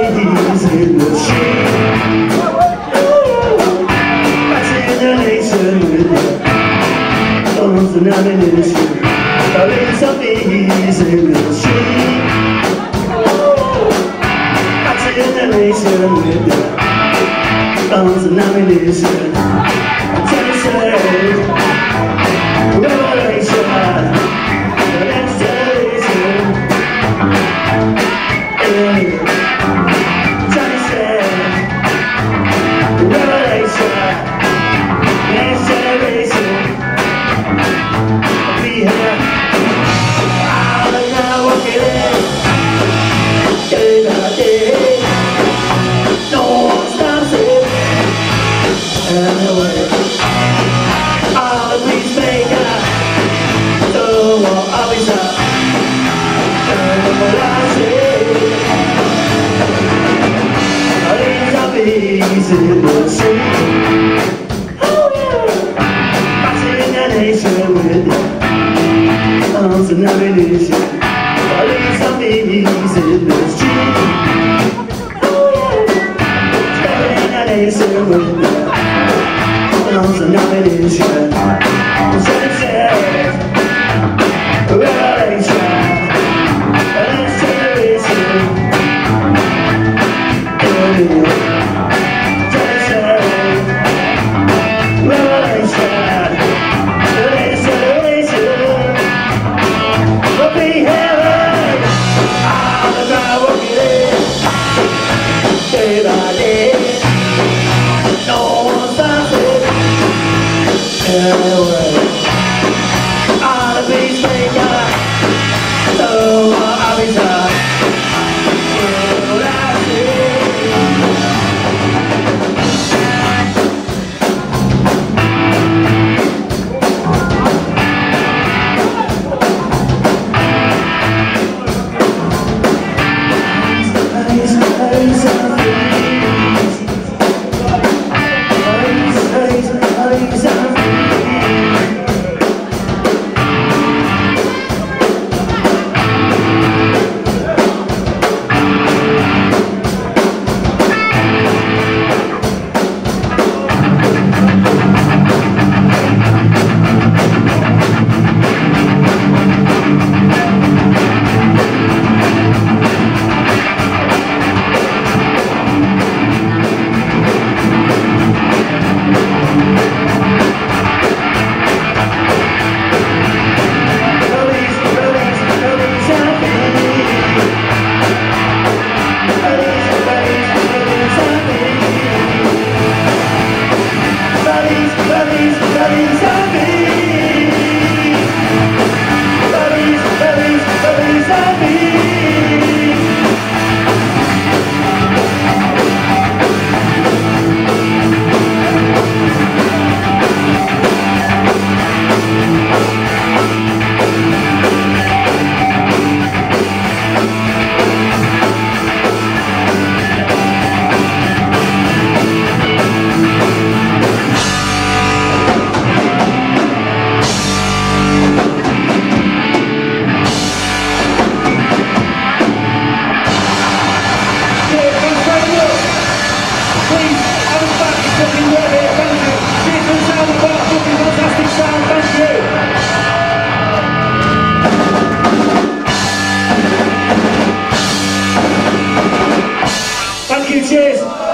zombies in the street. Passing the nation with their guns and ammunition. Calling zombies in the street. Passing the nation with their guns and ammunition. Tennessee, revelation, the next generation. Tennessee, revelation, next generation. Be here, out and now walking in, day by day. No one stops it. Anyway, all the peacemaker, so I'll be shot. And what I say, all these zombies in the street. Oh yeah, passing the nation with their guns and ammunition. All these zombies in the street. Oh yeah, spreading the nation with their guns and ammunition. Sunset, revelation, the next generation. Sunset, revelation, the next generation. We'll be heaven, on the ground walking in, day by day. No one stops it. Anyway, all the peacemaker, so I'll be shot. What I say. Thank you, cheers.